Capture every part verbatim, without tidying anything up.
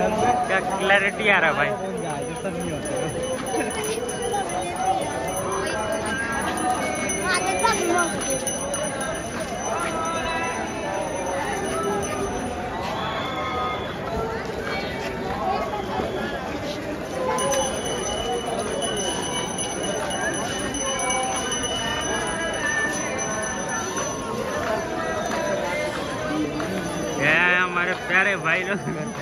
क्या क्लैरिटी आ रहा है भाई। हमारे प्यारे भाई लोग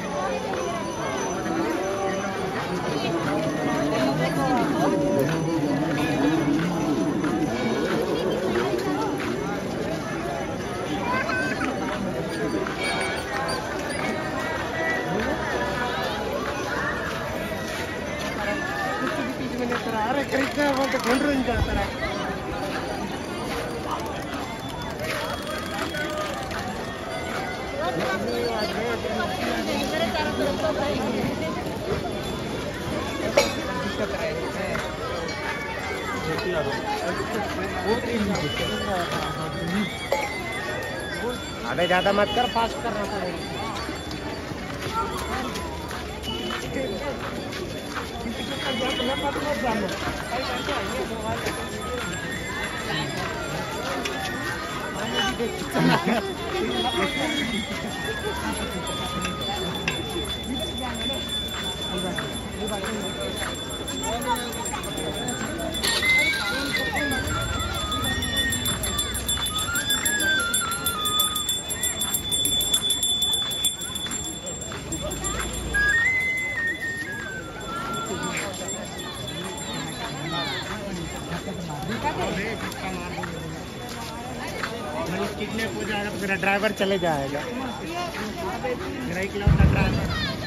अबे ज्यादा मत कर, फास्ट करना पड़ेगा। किडनैप हो जाएगा तो मेरा ड्राइवर चले जाएगा। मेरा एक लौटा ड्राइवर।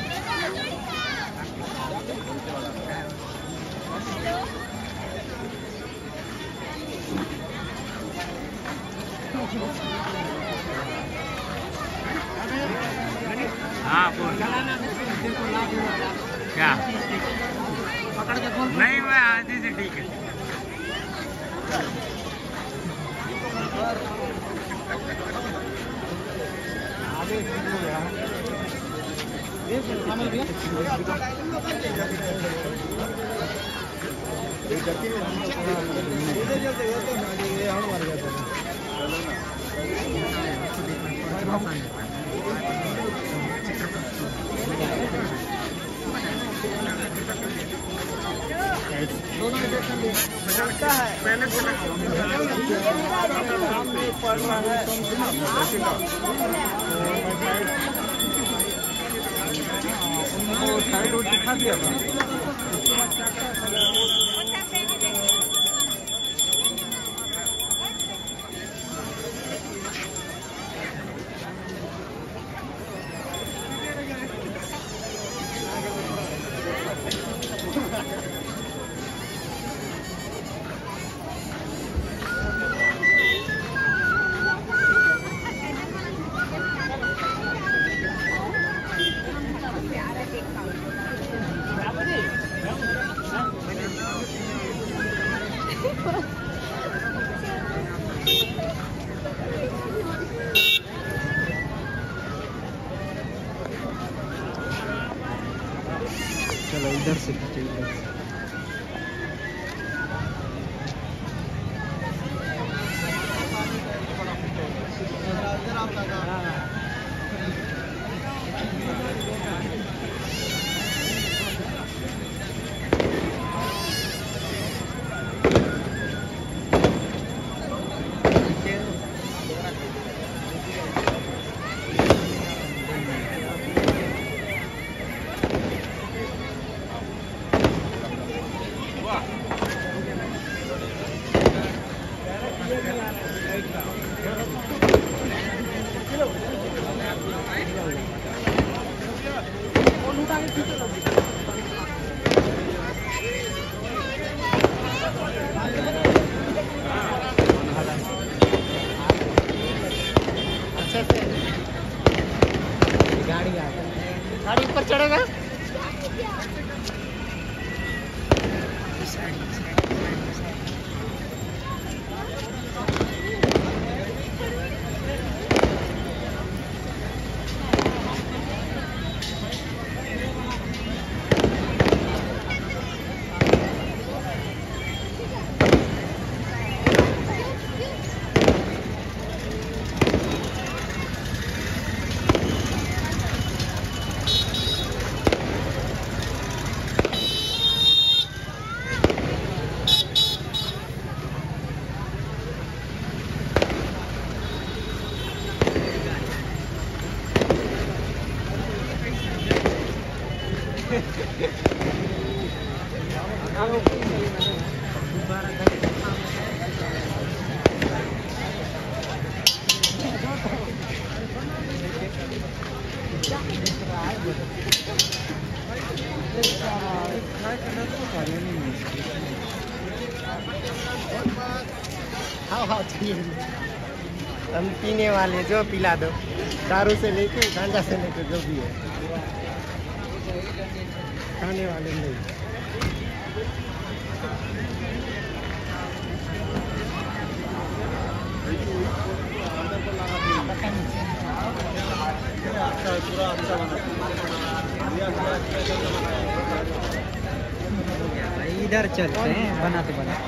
हाँ बोल। क्या नहीं, मैं आधी से ठीक है। पहले पड़ रहा है साइड रोड दिखा दिया था। चलो इधर से खींचे, इधर से। गाड़ी ऊपर चढ़ेगा। हाँ हाँ चाहिए। हम पीने वाले जो पिला दो, दारू से लेके गांजा से लेके जो भी है, खाने वाले नहीं। पूरा अच्छा बना, इधर चलते हैं बनाते बनाते।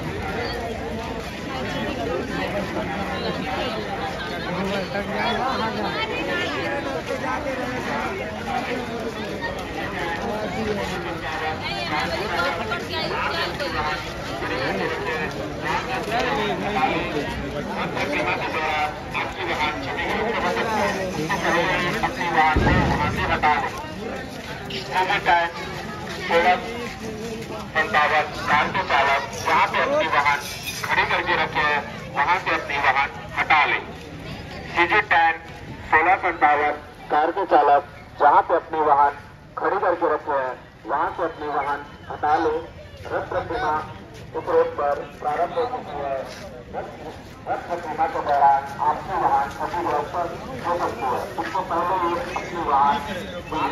पंचावन कार के चालक जहाँ पे अपनी वाहन खड़ी करके रखे हैं वहाँ से अपनी वाहन हटा ले। सीजी टेन सोलह पंचावन कार के चालक जहाँ पे अपनी वाहन खड़ी करके रखे हैं वहाँ से अपनी वाहन हटा ले। रथ प्रतिमा इस रोड पर प्रारंभ हो चुकी है। रथ प्रतिमा के दौरान आपकी वाहन क्षतिग्रस्त हो सकती है। उसको पहले ही अपनी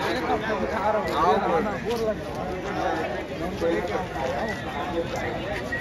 वाहन